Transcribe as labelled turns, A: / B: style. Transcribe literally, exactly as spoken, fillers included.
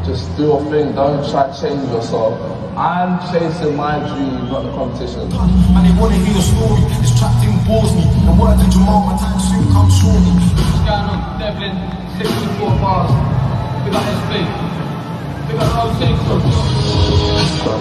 A: Just do your thing, don't try to change yourself. I'm chasing my dream, not the competition.
B: And they wanna hear your story, this trap thing bores me. And what I do Jamal, my time soon comes shortly.
C: What's going on? Devlin, sixty-four bars. Big up S B. Big up O T crew.